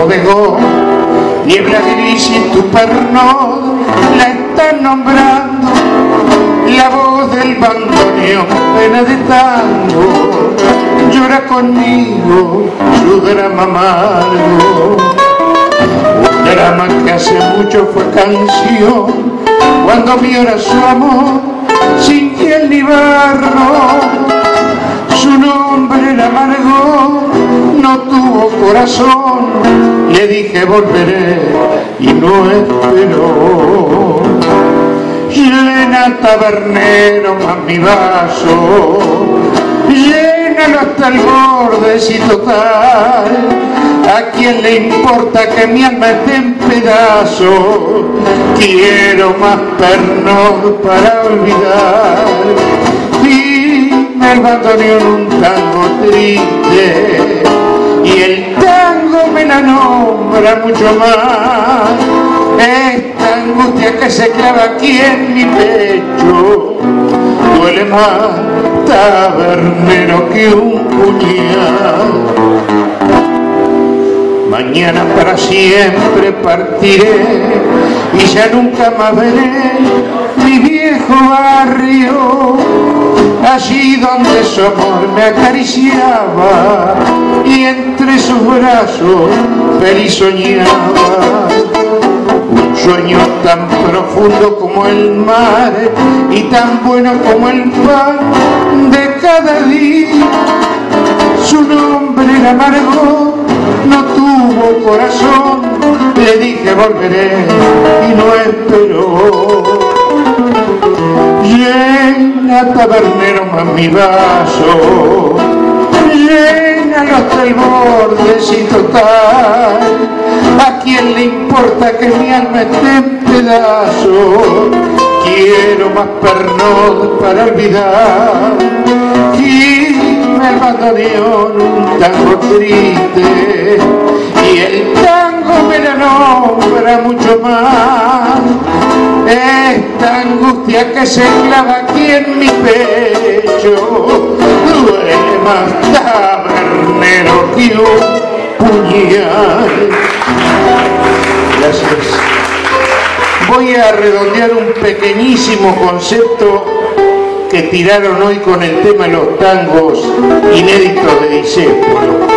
bodegón, niebla gris y tu perno la están nombrando, la voz del bandoneón, pena de tango, llora conmigo su drama amargo. Un drama que hace mucho fue canción, cuando vio su amor sin hiel ni barro. Su nombre era amargo, no tuvo corazón, le dije volveré y no esperó. Llena tabernero más mi vaso, llénalo hasta el borde si total, ¿a quién le importa que mi alma esté en pedazos? Quiero más Pernod para olvidar. Dime el bandoneón un tango triste, y el tango me la nombra mucho más. Esta angustia que se clava aquí en mi pecho duele más tabernero que un puñal. Mañana para siempre partiré y ya nunca más veré mi viejo barrio, allí donde su amor me acariciaba y entre sus brazos feliz soñaba. Un sueño tan profundo como el mar y tan bueno como el pan de cada día. Su nombre era amargo, no tuvo corazón, le dije volveré y no esperó. Llena tabernero más mi vaso, llénalo hasta el borde si total, ¿a quién le importa que mi alma esté en pedazos? Quiero más Pernod para olvidar. Dime el bandoneón un tango triste, y el tango me la nombra mucho más. Esta angustia que se clava aquí en mi pecho duele más tabernero que un puñal. Gracias. Voy a redondear un pequeñísimo concepto que tiraron hoy con el tema de los tangos inéditos de Discépolo.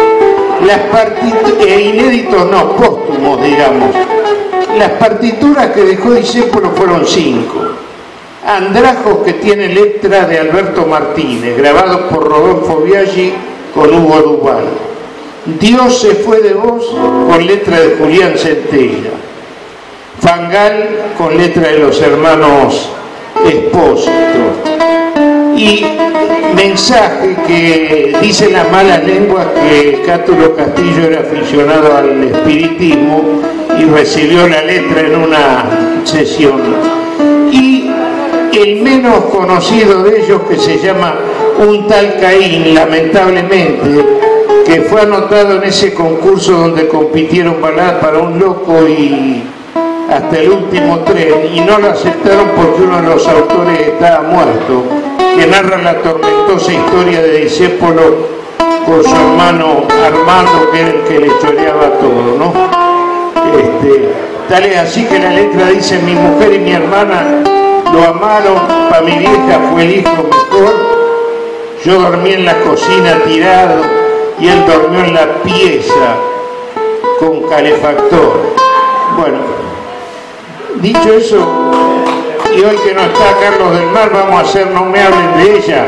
Inéditos no, póstumos, digamos. Las partituras que dejó Discépolo fueron 5. Andrajos, que tiene letra de Alberto Martínez, grabado por Rodolfo Biaggi con Hugo Duval. Dios se fue de vos, con letra de Julián Centella. Fangal, con letra de los hermanos Espósito. Y Mensaje, que dice las malas lenguas que Cátulo Castillo era aficionado al espiritismo y recibió la letra en una sesión. Y el menos conocido de ellos, que se llama Un tal Caín, lamentablemente, que fue anotado en ese concurso donde compitieron Baladas para un loco y Hasta el último tren, y no lo aceptaron porque uno de los autores estaba muerto, que narra la tormentosa historia de Discépolo con su hermano Armando, que era el que le choreaba todo, ¿no? Tal es así que la letra dice: mi mujer y mi hermana lo amaron, para mi vieja fue el hijo mejor, yo dormí en la cocina tirado y él durmió en la pieza con calefactor. Bueno, dicho eso, y hoy que no está Carlos del Mar, vamos a hacer No me hablen de ella.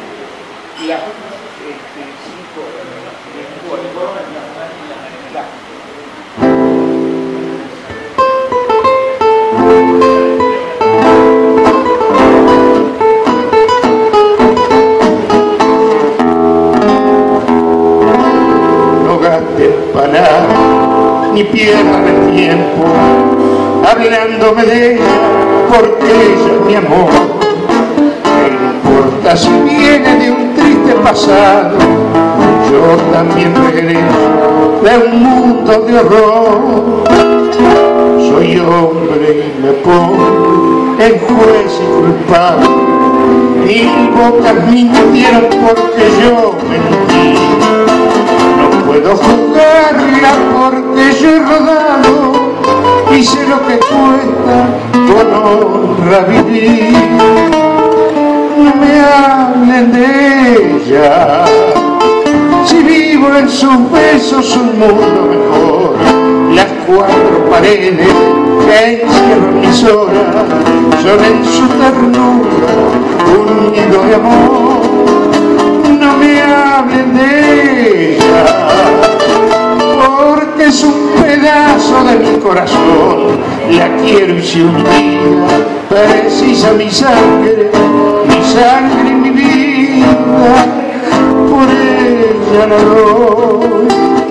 No gastes palabras ni pierdan el tiempo hablándome de ella, porque ella es mi amor. No importa si viene de un triste pasado, yo también regreso de un mundo de horror. Soy hombre y me pongo en juez y culpable, mil bocas mintieron porque yo mentí. No puedo juzgarla porque yo y sé lo que cuesta con honra vivir. No me hablen de ella, si vivo en sus besos un mundo mejor. Las cuatro paredes que encierran mis horas son en su ternura un nido de amor. No me hablen de ella, porque es un pedazo de mi corazón. La quiero y si un día precisa mi sangre y mi vida, por ella la doy.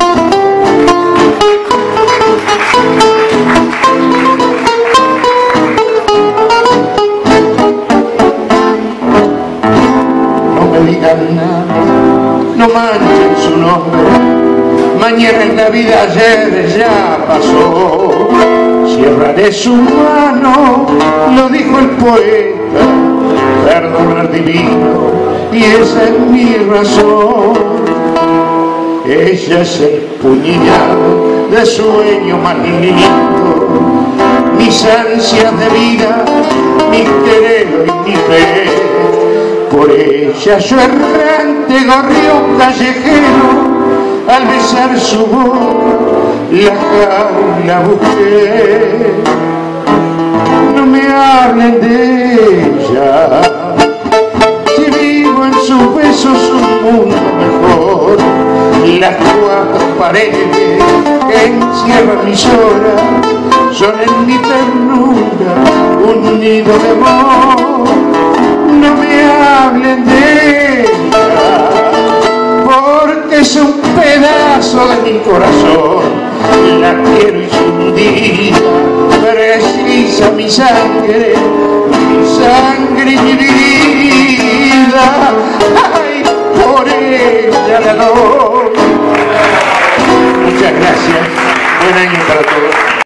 No me digan nada, no manchen su nombre. Mañana es Navidad, ayer ya pasó. Cierraré su mano, lo dijo el poeta, perdonar divino, y esa es mi razón. Ella es el puñado de sueño más lindo, mis ansias de vida, mi querer y mi fe. Por ella yo errante gorrión callejero, al besar su boca la jaula busqué. No me hablen de ella, si vivo en sus besos un mundo mejor. Las cuatro paredes que encierran mis horas son en mi ternura un nido de amor. No me hablen de ella, porque es un pedazo de mi corazón. La quiero y si un día precisa mi sangre y mi vida,